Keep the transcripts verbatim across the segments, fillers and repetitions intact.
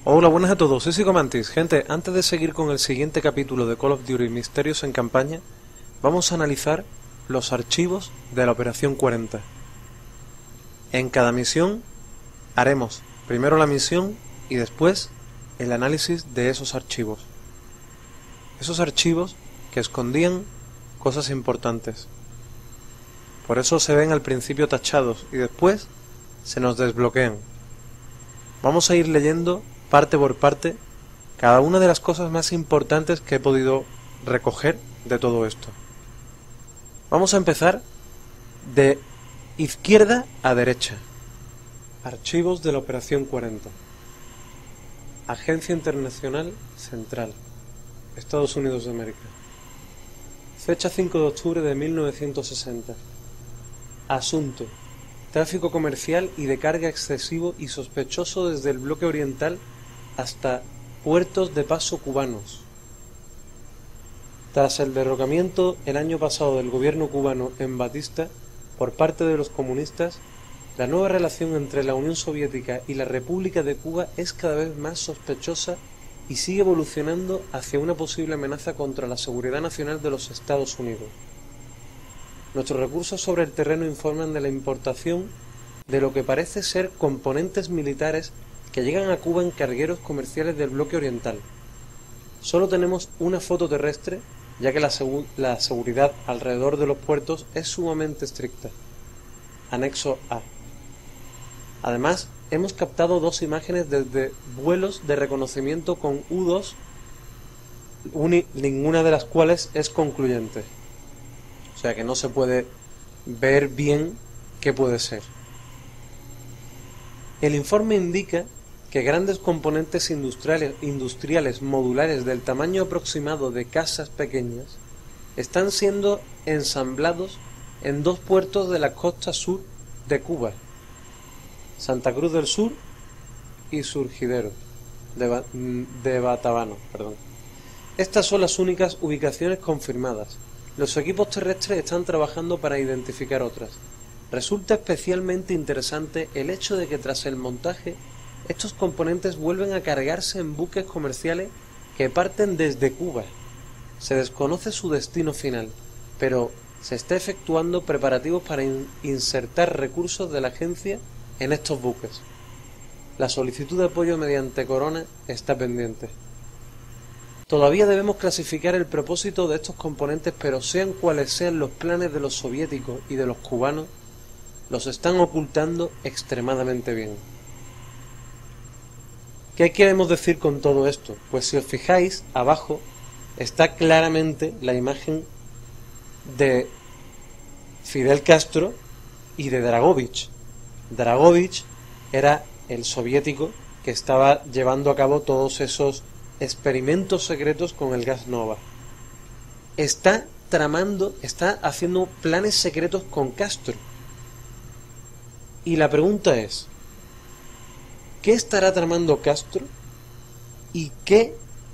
Hola, buenas a todos, soy Psicomantis. Gente, antes de seguir con el siguiente capítulo de Call of Duty Misterios en Campaña, vamos a analizar los archivos de la Operación cuarenta. En cada misión haremos primero la misión y después el análisis de esos archivos. Esos archivos que escondían cosas importantes. Por eso se ven al principio tachados y después se nos desbloquean. Vamos a ir leyendo parte por parte cada una de las cosas más importantes que he podido recoger de todo esto. Vamos a empezar de izquierda a derecha. Archivos de la Operación cuarenta. Agencia Internacional Central, Estados Unidos de América. Fecha cinco de octubre de mil novecientos sesenta. Asunto: tráfico comercial y de carga excesivo y sospechoso desde el bloque oriental hasta puertos de paso cubanos. Tras el derrocamiento el año pasado del gobierno cubano en Batista por parte de los comunistas, la nueva relación entre la Unión Soviética y la República de Cuba es cada vez más sospechosa y sigue evolucionando hacia una posible amenaza contra la seguridad nacional de los Estados Unidos. Nuestros recursos sobre el terreno informan de la importación de lo que parece ser componentes militares que llegan a Cuba en cargueros comerciales del bloque oriental. Solo tenemos una foto terrestre, ya que la, segu la seguridad alrededor de los puertos es sumamente estricta. Anexo A. Además, hemos captado dos imágenes desde vuelos de reconocimiento con U dos, ninguna de las cuales es concluyente. O sea que no se puede ver bien qué puede ser. El informe indica que grandes componentes industriales, industriales modulares del tamaño aproximado de casas pequeñas están siendo ensamblados en dos puertos de la costa sur de Cuba, Santa Cruz del Sur y Surgidero de, ba de Batabano. Perdón. Estas son las únicas ubicaciones confirmadas. Los equipos terrestres están trabajando para identificar otras. Resulta especialmente interesante el hecho de que tras el montaje estos componentes vuelven a cargarse en buques comerciales que parten desde Cuba. Se desconoce su destino final, pero se está efectuando preparativos para in insertar recursos de la agencia en estos buques. La solicitud de apoyo mediante Corona está pendiente. Todavía debemos clasificar el propósito de estos componentes, pero sean cuales sean los planes de los soviéticos y de los cubanos, los están ocultando extremadamente bien. ¿Qué queremos decir con todo esto? Pues si os fijáis, abajo está claramente la imagen de Fidel Castro y de Dragovich. Dragovich era el soviético que estaba llevando a cabo todos esos experimentos secretos con el gas Nova. Está tramando, está haciendo planes secretos con Castro. Y la pregunta es, ¿qué estará tramando Castro? ¿Y qué?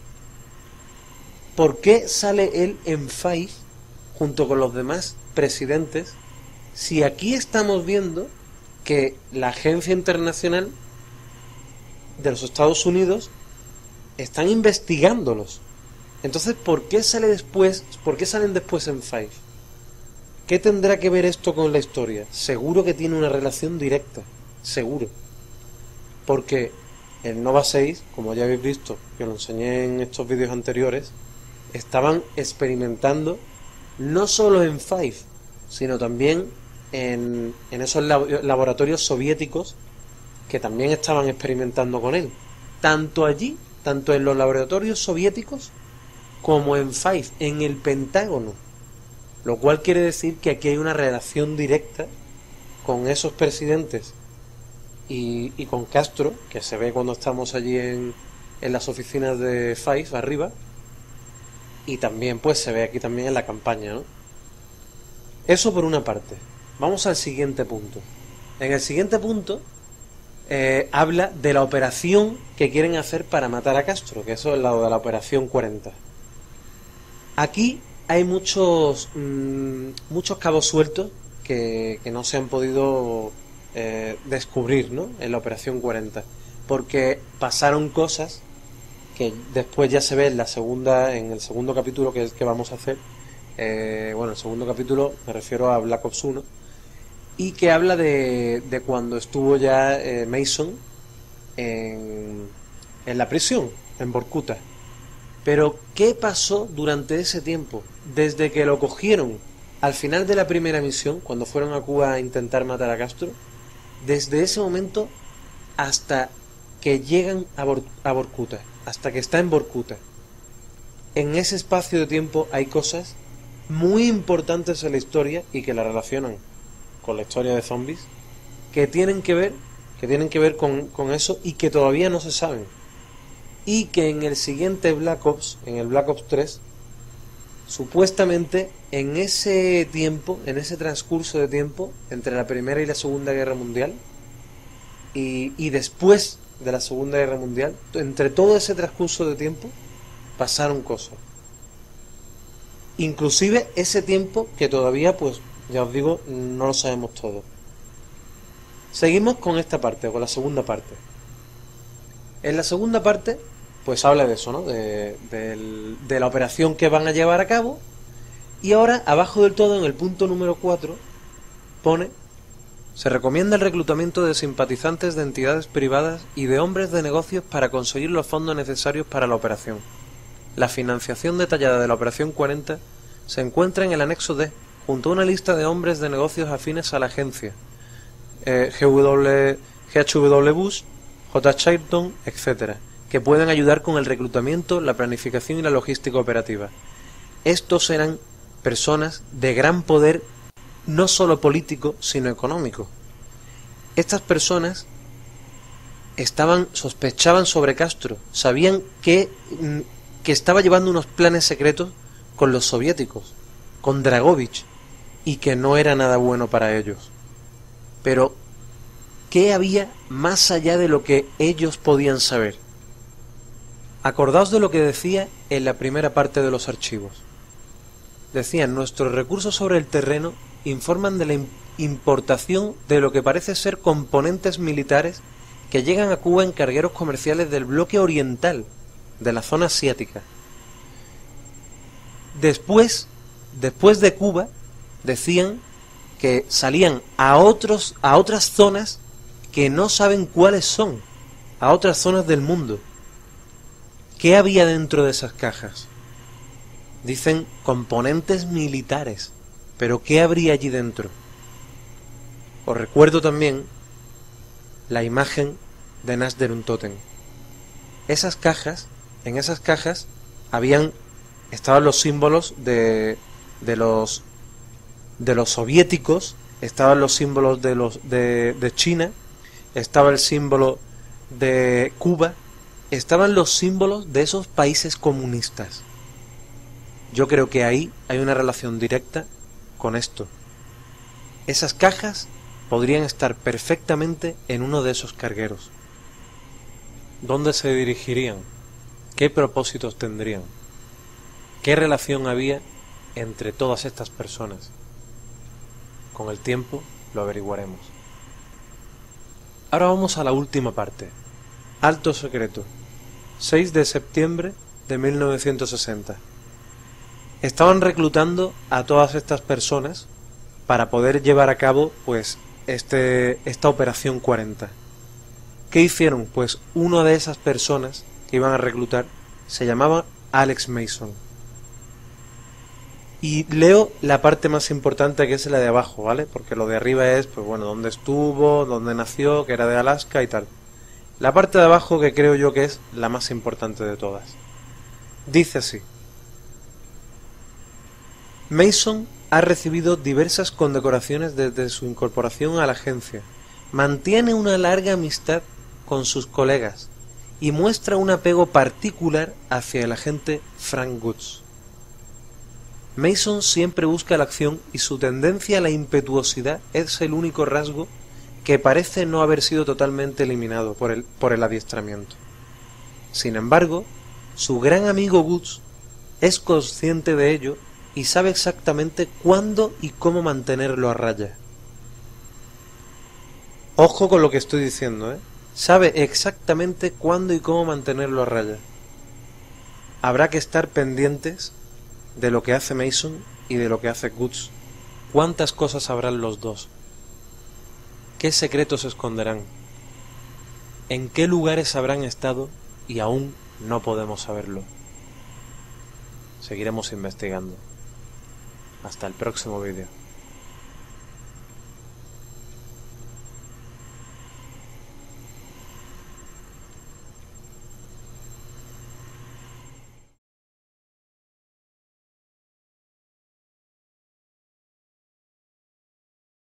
¿Por qué sale él en Five junto con los demás presidentes si aquí estamos viendo que la agencia internacional de los Estados Unidos están investigándolos? Entonces, ¿por qué sale después? ¿Por qué salen después en Five? ¿Qué tendrá que ver esto con la historia? Seguro que tiene una relación directa, seguro. Porque el Nova seis, como ya habéis visto, que lo enseñé en estos vídeos anteriores, estaban experimentando no solo en Five, sino también en, en esos laboratorios soviéticos que también estaban experimentando con él. Tanto allí, tanto en los laboratorios soviéticos, como en Five, en el Pentágono. Lo cual quiere decir que aquí hay una relación directa con esos presidentes y, y con Castro, que se ve cuando estamos allí en, en las oficinas de Five, arriba, y también pues se ve aquí también en la campaña, ¿no? Eso por una parte. Vamos al siguiente punto. En el siguiente punto eh, habla de la operación que quieren hacer para matar a Castro, que eso es la de la Operación cuarenta. Aquí hay muchos mmm, muchos cabos sueltos que, que no se han podido eh, descubrir, ¿no?, en la Operación cuarenta. porque pasaron cosas que después ya se ve en la segunda, en el segundo capítulo que, que vamos a hacer. Eh, bueno, el segundo capítulo me refiero a Black Ops uno, y que habla de, de cuando estuvo ya eh, Mason en, en la prisión, en Vorkuta. Pero ¿qué pasó durante ese tiempo? Desde que lo cogieron al final de la primera misión, cuando fueron a Cuba a intentar matar a Castro, desde ese momento hasta que llegan a, Bor a Vorkuta, hasta que está en Vorkuta. En ese espacio de tiempo hay cosas muy importantes en la historia y que la relacionan con la historia de zombies, que tienen que ver, que tienen que ver con, con eso y que todavía no se saben. Y que en el siguiente Black Ops, en el Black Ops tres, supuestamente en ese tiempo, en ese transcurso de tiempo entre la Primera y la Segunda Guerra Mundial, y, y después de la Segunda Guerra Mundial, entre todo ese transcurso de tiempo pasaron cosas. Inclusive ese tiempo que todavía, pues ya os digo, no lo sabemos todo. Seguimos con esta parte, con la segunda parte. En la segunda parte, pues habla de eso, ¿no? De, de, de la operación que van a llevar a cabo. Y ahora, abajo del todo, en el punto número cuatro, pone: se recomienda el reclutamiento de simpatizantes de entidades privadas y de hombres de negocios para conseguir los fondos necesarios para la operación. La financiación detallada de la Operación cuarenta se encuentra en el anexo D, junto a una lista de hombres de negocios afines a la agencia, eh, G W, G H W Bush, J. Chilton, etcétera, que pueden ayudar con el reclutamiento, la planificación y la logística operativa. Estos eran personas de gran poder, no solo político, sino económico. Estas personas estaban, sospechaban sobre Castro, sabían que, que estaba llevando unos planes secretos con los soviéticos, con Dragovich, y que no era nada bueno para ellos. Pero ¿qué había más allá de lo que ellos podían saber? Acordaos de lo que decía en la primera parte de los archivos. Decían: nuestros recursos sobre el terreno informan de la importación de lo que parece ser componentes militares que llegan a Cuba en cargueros comerciales del bloque oriental, de la zona asiática. Después, después de Cuba, decían que salían a otros, a otras zonas que no saben cuáles son, a otras zonas del mundo. ¿Qué había dentro de esas cajas? Dicen componentes militares, pero ¿qué habría allí dentro? Os recuerdo también la imagen de Nasdrun Totem. Esas cajas, en esas cajas habían estaban los símbolos de de los de los soviéticos, estaban los símbolos de los de, de China, estaba el símbolo de Cuba, estaban los símbolos de esos países comunistas. Yo creo que ahí hay una relación directa con esto. Esas cajas podrían estar perfectamente en uno de esos cargueros. ¿Dónde se dirigirían? ¿Qué propósitos tendrían? ¿Qué relación había entre todas estas personas? Con el tiempo lo averiguaremos. Ahora vamos a la última parte. Alto secreto. seis de septiembre de mil novecientos sesenta. Estaban reclutando a todas estas personas para poder llevar a cabo, pues, este, esta operación cuarenta. ¿Qué hicieron? Pues una de esas personas que iban a reclutar se llamaba Alex Mason. Y leo la parte más importante, que es la de abajo, ¿vale? Porque lo de arriba es, pues bueno, dónde estuvo, dónde nació, que era de Alaska y tal. La parte de abajo, que creo yo que es la más importante de todas. Dice así: Mason ha recibido diversas condecoraciones desde su incorporación a la agencia, mantiene una larga amistad con sus colegas y muestra un apego particular hacia el agente Frank Woods. Mason siempre busca la acción y su tendencia a la impetuosidad es el único rasgo que parece no haber sido totalmente eliminado por el, por el adiestramiento. Sin embargo, su gran amigo Woods es consciente de ello y sabe exactamente cuándo y cómo mantenerlo a raya. Ojo con lo que estoy diciendo, ¿eh? sabe exactamente cuándo y cómo mantenerlo a raya. Habrá que estar pendientes de lo que hace Mason y de lo que hace Guts. ¿Cuántas cosas sabrán los dos? ¿Qué secretos esconderán? ¿En qué lugares habrán estado y aún no podemos saberlo? Seguiremos investigando. Hasta el próximo vídeo.